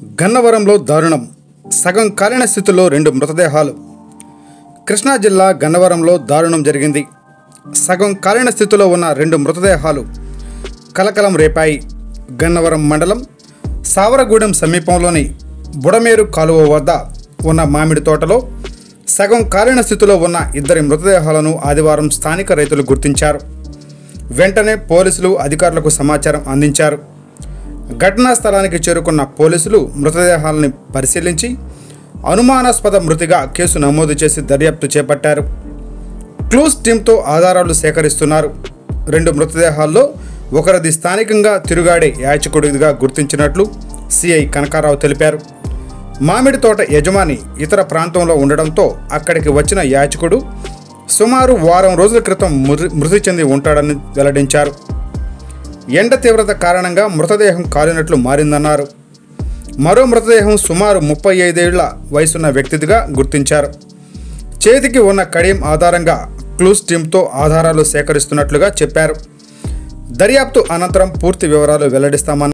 గన్నవరంలో దారుణం. సగం కాలిన స్థితిలో 2 మృతదేహాలు. కృష్ణా జిల్లా గన్నవరంలో దారుణం జరిగింది. సగం కాలిన స్థితిలో ఉన్న 2 మృతదేహాలు కలకలం రేపాయి. గన్నవరం మండలం సావరగూడెం సమీపంలోని బుడమేరు కాలువ వద్ద ఉన్న మామిడి తోటలో సగం కాలిన స్థితిలో ఉన్న 2 మృతదేహాలను ఆదివారం స్థానిక రైతులు గుర్తించారు. వెంటనే పోలీసులు అధికారులకు సమాచారం అందించారు. ఘటనా స్థలానికి చేరుకున్న పోలీసులు మృతదేహాలను పరిశీలించి అనుమానాస్పద మృతిగా కేసు నమోదు చేసి దర్యాప్తు చేపట్టారు. క్లూస్ టీంతో ఆధారాలు సేకరిస్తున్నారు. 2 మృతదేహాల్లో ఒకరిది స్థానికంగా తిరుగాడే యాచకుడిగా గుర్తించినట్లు సిఐ కనకారావు తెలిపారు. మామిడి తోట యజమాని ఇతర ప్రాంతంలో ఉండడంతో అక్కడికి వచ్చిన యాచకుడు సుమారు వారం రోజుల క్రితం మృతి చెంది ఉంటాడని వెల్లడించారు. ఎండ తీవ్రత కారణంగా మృతదేహం కాలినట్లు మారిందన్నారు. మరో మృతదేహం సుమారు 35 ఏళ్ల వయసున్న వ్యక్తిదిగా గుర్తించారు. చేతికి ఉన్న కడియం ఆధారంగా క్లూస్ టీంతో ఆధారాలు సేకరిస్తున్నట్లుగా చెప్పారు. దర్యాప్తు అనంతరం పూర్తి వివరాలు వెల్లడిస్తామన్నారు.